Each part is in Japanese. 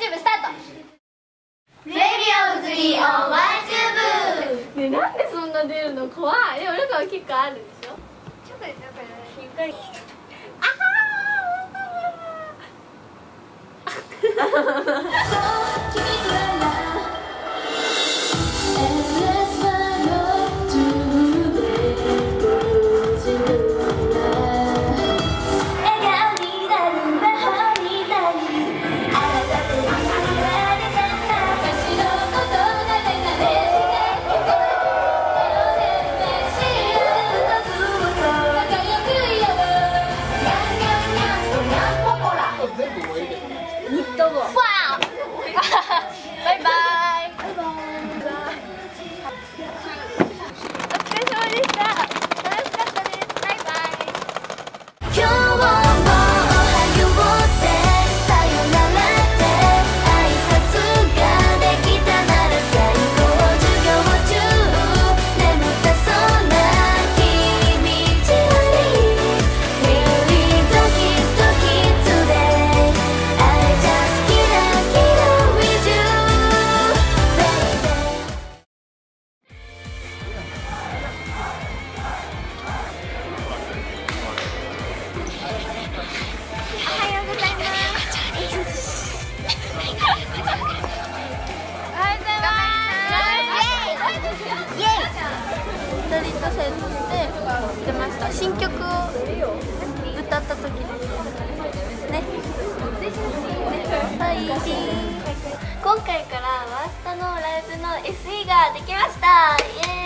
YouTube スタート。レディオズリーオン YouTube。 ね、なんでそんな出るの怖い。でもなんか結構あるでしょ。 ちょっとだからしっかり。 新曲を歌った時ですね。今回からワースタのライブの SE ができました。イエ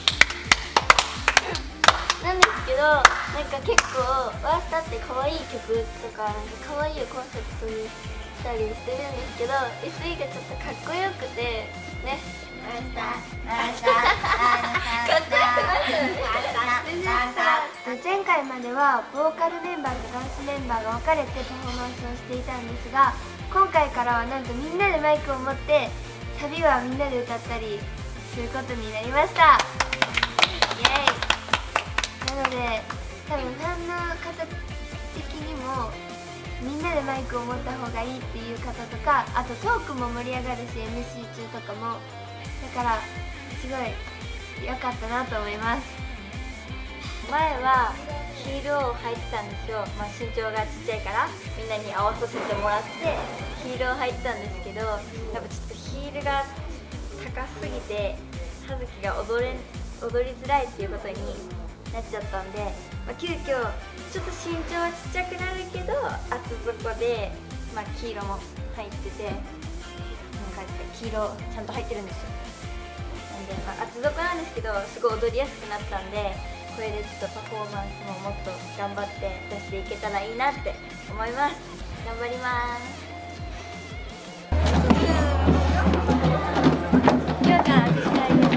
ーイ。なんですけど、なんか結構ワースタって可愛い曲とかなんか可愛いコンセプトにしたりしてるんですけど、 SE がちょっとかっこよくてね。前回まではボーカルメンバーとダンスメンバーが分かれてパフォーマンスをしていたんですが、今回からはなんとみんなでマイクを持ってサビはみんなで歌ったりすることになりました。イエーイ。なので多分ファンの方的にもみんなでマイクを持った方がいいっていう方とか、あとトークも盛り上がるし MC 中とかもだからすごい良かったなと思います。前はヒールを履いてたんですよ。身長がちっちゃいからみんなに合わさせてもらってヒールを履いてたんですけど、やっぱちょっとヒールが高すぎて葉月が踊りづらいっていうことになっちゃったんで、急遽ちょっと身長はちっちゃくなるけど厚底で、黄色も入ってて、なんか黄色ちゃんと入ってるんですよ。なんで、厚底なんですけどすごい踊りやすくなったんで、これでちょっとパフォーマンスももっと頑張って出していけたらいいなって思います。頑張ります。今日から司会です。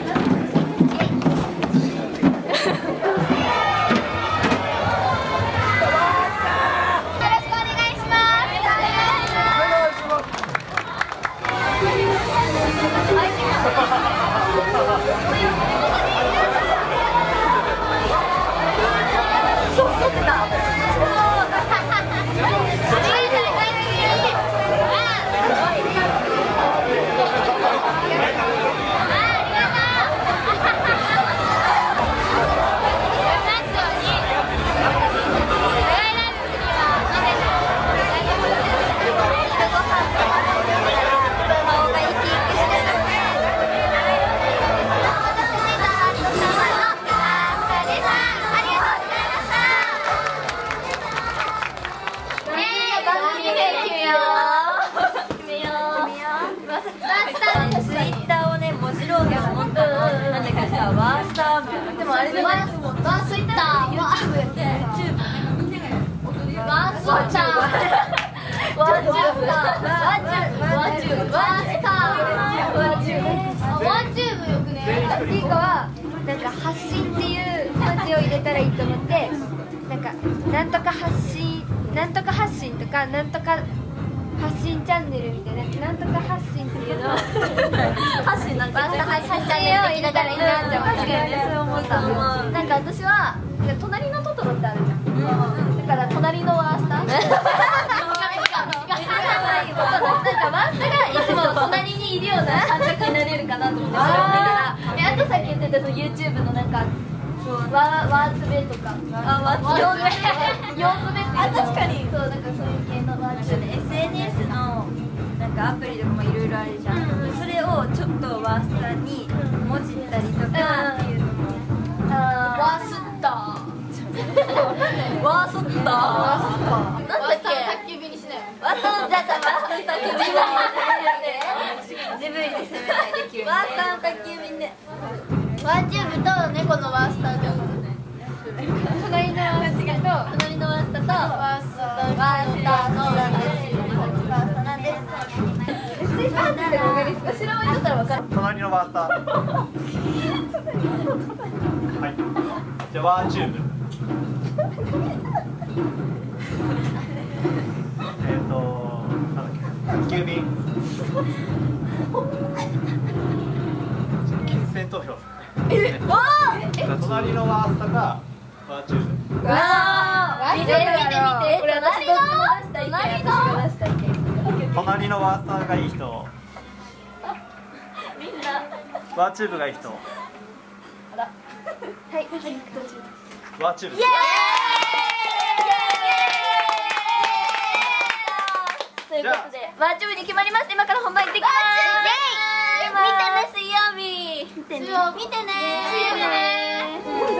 ワースターでもあれじゃないワースター YouTube やって YouTube ワースターワーチューブよくね。リカはなんか発信っていう文字を入れたらいいと思って、なんとか発信とかなんとか発信チャンネルみたいな、なんとか発信っていうのを発信なんか発信を入れたらいいなって思って、そう思った。なんか私は隣のトトロってあるじゃん。だから隣のワースター。なんかワースタがいるような感覚になれるかなと思って、それを見たら。あとさっき言ってたその YouTube のなんかワーツベとか、4つ目っていうの、確かにそう、なんかそういう系のワーツベ SNS のなんかアプリとかもいろいろあるじゃん、それをちょっとワースタに文字ったりとかっていうのも、 ワースッターワースッターなんだっけ、宅急便にしなよ。 ワースターだったらワースター宅急便で自分で攻めないできる。ワースター宅急便でワーチューブと猫のワースターで隣のワースターとワースターとワースターのワースターなんです。後ろ向いてたら分かる。 隣のワースターはい、じゃあワーチューブなんだっけ、宅急便金銭投票。隣のワースタがワーチューブ。 わあ、見て見て見て。これ私どっちも出した意見。私が出した意見。 隣のワースターがいい人。 みんな。 ワーチューブがいい人。 はい。 ワーチューブ。 イエーイ。ということでワーチューブに決まりました。今から本番行ってきます。見てね、水曜日。見てね。見てね。水曜日ね。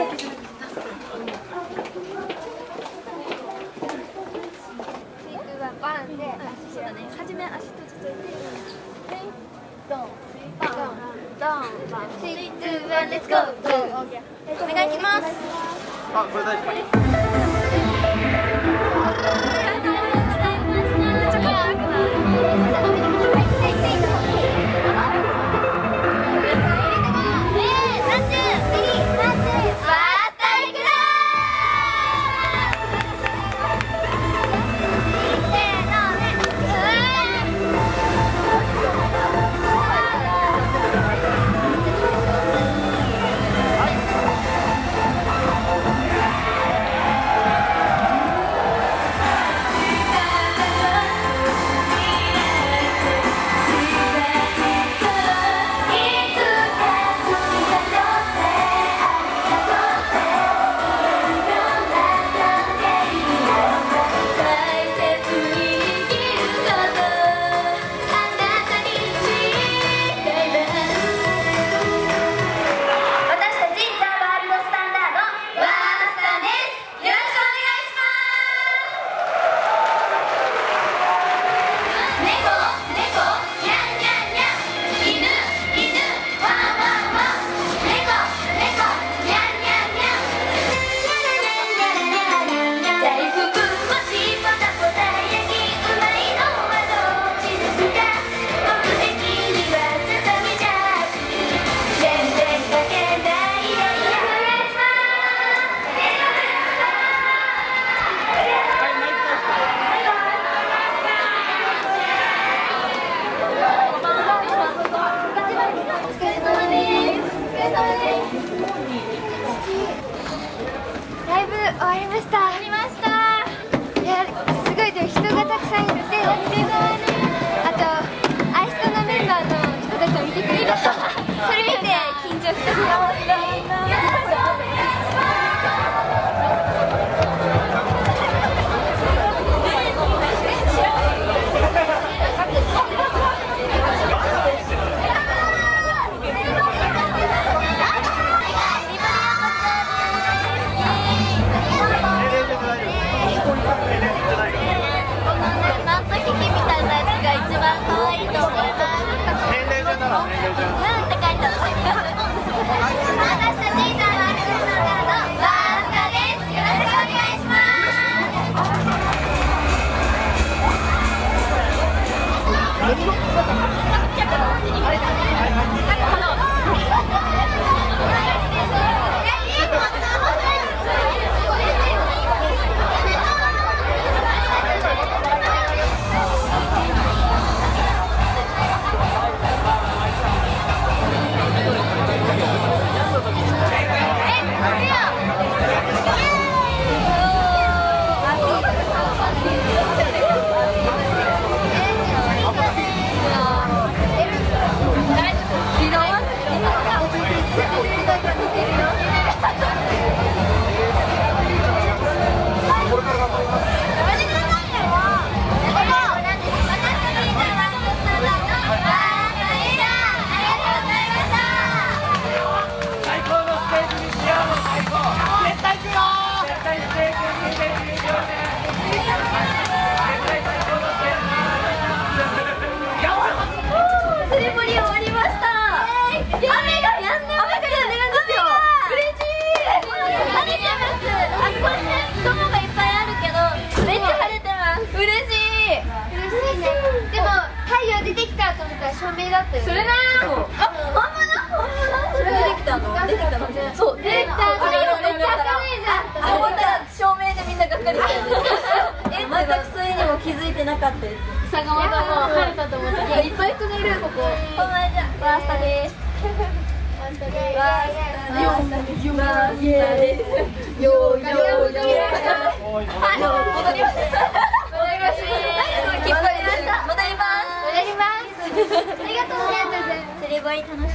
バンで、 そうだね。初め足と続いて。ドン。 ドン、ドン、 3、2、1、レッツゴー。お願いします。 あ、これ大丈夫。 ライブ終わりました。終わりました。いや、すごいでも人がたくさんいて、あとアイストのメンバーの人たちを見てくれた。それ見て緊張した。 なんと聞きみたいなや社名だったよね。 それなー。 そうあ、ほんまだ。 それ出てきたのそう、できた。 それめっちゃ可愛いじゃん。 あ、また照明でみんながっかりしたよね。全くそれにも気づいてなかったです。 坂本も晴れたと思った。いや、いっぱい人がいるよ、ここ。 お前じゃワースタです。ワースタです。ワースタです。よーよーよー。はい、戻ります。戻ります。 戻ります。 戻ります。ありがとうございます。 釣り堀楽